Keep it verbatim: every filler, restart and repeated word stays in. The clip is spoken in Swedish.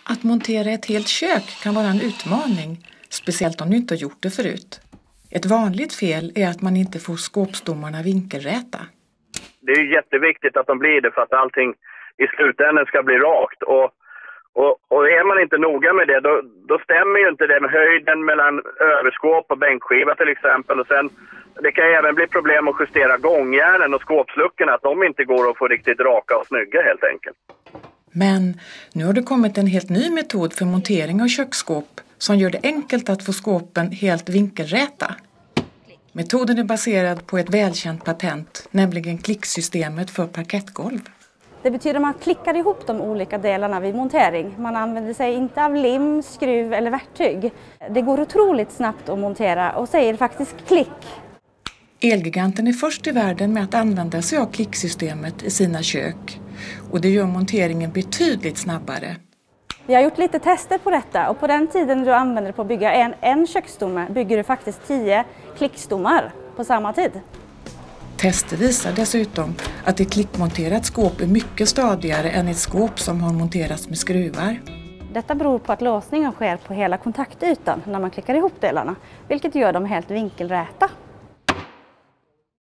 Att montera ett helt kök kan vara en utmaning, speciellt om du inte har gjort det förut. Ett vanligt fel är att man inte får skåpstommarna vinkelräta. Det är jätteviktigt att de blir det för att allting i slutändan ska bli rakt. Och, och, och är man inte noga med det, då, då stämmer ju inte det med höjden mellan överskåp och bänkskiva till exempel. Och sen, det kan ju även bli problem att justera gångjärnen och skåpsluckorna, att de inte går att få riktigt raka och snygga helt enkelt. Men nu har det kommit en helt ny metod för montering av köksskåp som gör det enkelt att få skåpen helt vinkelräta. Metoden är baserad på ett välkänt patent, nämligen klicksystemet för parkettgolv. Det betyder att man klickar ihop de olika delarna vid montering. Man använder sig inte av lim, skruv eller verktyg. Det går otroligt snabbt att montera och säger faktiskt klick. Elgiganten är först i världen med att använda sig av klicksystemet i sina kök. Och det gör monteringen betydligt snabbare. Vi har gjort lite tester på detta och på den tiden du använder det på att bygga en, en köksstomme bygger du faktiskt tio klickstommar på samma tid. Tester visar dessutom att ett klickmonterat skåp är mycket stadigare än ett skåp som har monterats med skruvar. Detta beror på att låsningen sker på hela kontaktytan när man klickar ihop delarna, vilket gör dem helt vinkelräta.